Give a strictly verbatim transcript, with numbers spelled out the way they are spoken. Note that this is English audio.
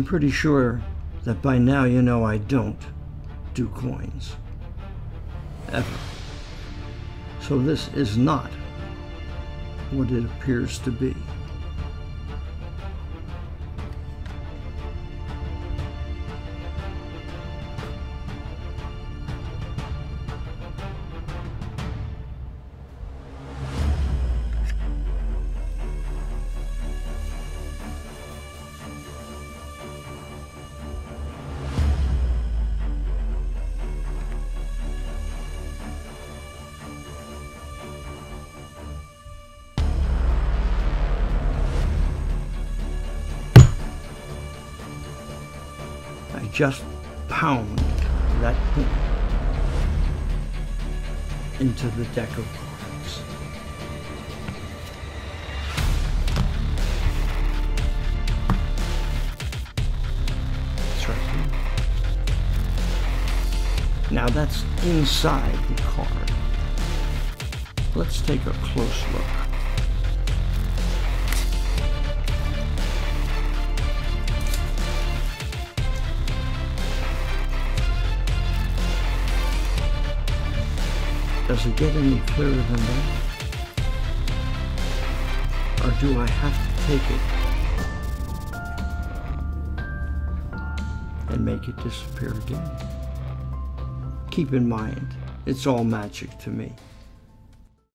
I'm pretty sure that by now you know I don't do coins. Ever. So this is not what it appears to be. I just pound that coin into the deck of cards. That's right here. Now that's inside the card. Let's take a close look. Does it get any clearer than that? Or do I have to take it and make it disappear again? Keep in mind, it's all magic to me.